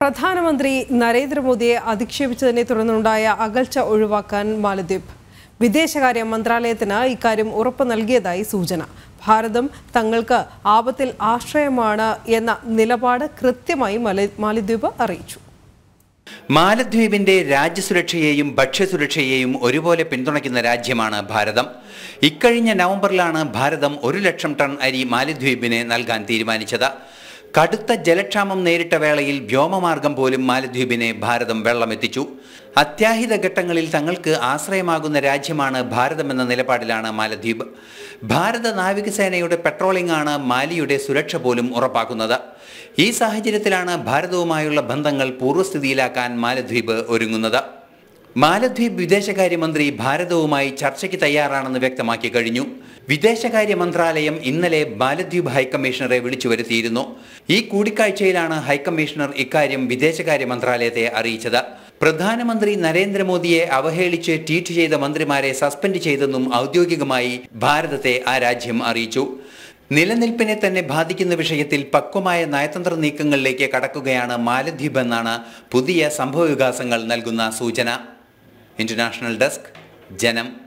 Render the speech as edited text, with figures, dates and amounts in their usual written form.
പ്രധാനമന്ത്രി നരേന്ദ്രമോദിയെ അധിക്ഷേപിച്ചതിനെ തുടർന്നുണ്ടായ അകൽച്ച ഒഴിവാക്കാൻ മാലദ്വീപ് വിദേശകാര്യ മന്ത്രാലയത്തിന് ഇക്കാര്യം ഉറപ്പ് നൽകിയതായി സൂചന. ഭാരതം തങ്ങൾക്ക് ആപത്തിൽ ആശ്രയമാണ് എന്ന നിലപാട് കൃത്യമായി മാലദ്വീപ് അറിയിച്ചു. മാലദ്വീപിന്റെ രാജ്യസുരക്ഷയെയും ഭക്ഷ്യസുരക്ഷയെയും ഒരുപോലെ പിന്തുണയ്ക്കുന്ന രാജ്യമാണ് ഭാരതം. ഇക്കഴിഞ്ഞ നവംബറിലാണ് ഭാരതം 1 ലക്ഷം ടൺ അരി മാലദ്വീപിന് നൽകാൻ തീരുമാനിച്ചത്. കടുത്ത ജലക്ഷാമം നേരിട്ട വേളയിൽ വ്യോമമാർഗം പോലും മാലദ്വീപിനെ ഭാരതം വെള്ളമെത്തിച്ചു. അത്യാഹിത ഘട്ടങ്ങളിൽ തങ്ങൾക്ക് ആശ്രയമാകുന്ന രാജ്യമാണ് ഭാരതമെന്ന നിലപാടിലാണ് മാലദ്വീപ്. ഭാരത നാവികസേനയുടെ പെട്രോളിംഗ് ആണ് മാലിയുടെ സുരക്ഷ പോലും ഉറപ്പാക്കുന്നത്. ഈ സാഹചര്യത്തിലാണ് ഭാരതവുമായുള്ള ബന്ധങ്ങൾ പൂർവ്വസ്ഥിതിയിലാക്കാൻ മാലദ്വീപ് ഒരുങ്ങുന്നത്. മാലദ്വീപ് വിദേശകാര്യമന്ത്രി ഭാരതവുമായി ചർച്ചയ്ക്ക് തയ്യാറാണെന്ന് വ്യക്തമാക്കി കഴിഞ്ഞു. വിദേശകാര്യ മന്ത്രാലയം ഇന്നലെ മാലദ്വീപ് ഹൈക്കമ്മീഷണറെ വിളിച്ചു വരുത്തിയിരുന്നു. ഈ കൂടിക്കാഴ്ചയിലാണ് ഹൈക്കമ്മീഷണർ ഇക്കാര്യം വിദേശകാര്യ മന്ത്രാലയത്തെ അറിയിച്ചത്. പ്രധാനമന്ത്രി നരേന്ദ്രമോദിയെ അവഹേളിച്ച് ട്വീറ്റ് ചെയ്ത മന്ത്രിമാരെ സസ്പെൻഡ് ചെയ്തെന്നും ഔദ്യോഗികമായി ഭാരതത്തെ ആ രാജ്യം അറിയിച്ചു. നിലനിൽപ്പിനെ തന്നെ ബാധിക്കുന്ന വിഷയത്തിൽ പക്വമായ നയതന്ത്ര നീക്കങ്ങളിലേക്ക് കടക്കുകയാണ് മാലദ്വീപ് എന്നാണ് പുതിയ സംഭവവികാസങ്ങൾ നൽകുന്ന സൂചന. ഇന്റർനാഷണൽ ഡെസ്ക്, ജനം.